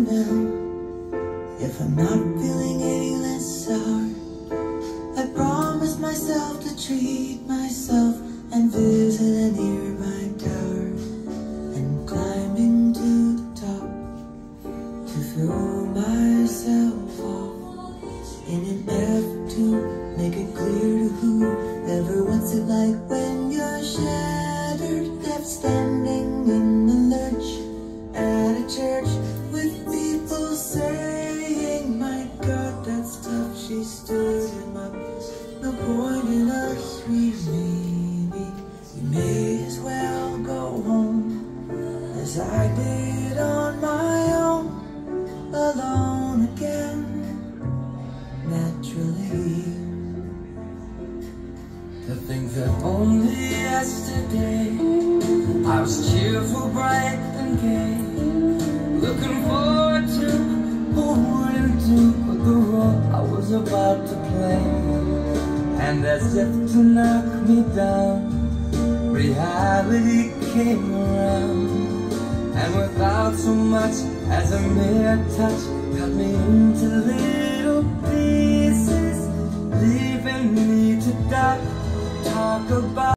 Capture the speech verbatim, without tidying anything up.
now. If I'm not feeling any less sour, I promise myself to treat myself and visit a nearby tower, and climbing to the top to throw myself off in an effort to make it clear to whoever wants it, like when you're shattered, left standing in the lurch at a church with people saying, my God, that's tough, she stood him up. No point in us remaining, we may as well go home, as I did on my own, alone again, naturally. To think that only yesterday I was cheerful, bright and gay, looking forward to who wouldn't do the role I was about to play. And as if to knock me down, reality came around, and without so much as a mere touch, cut me into little pieces, leaving me to die. Talk about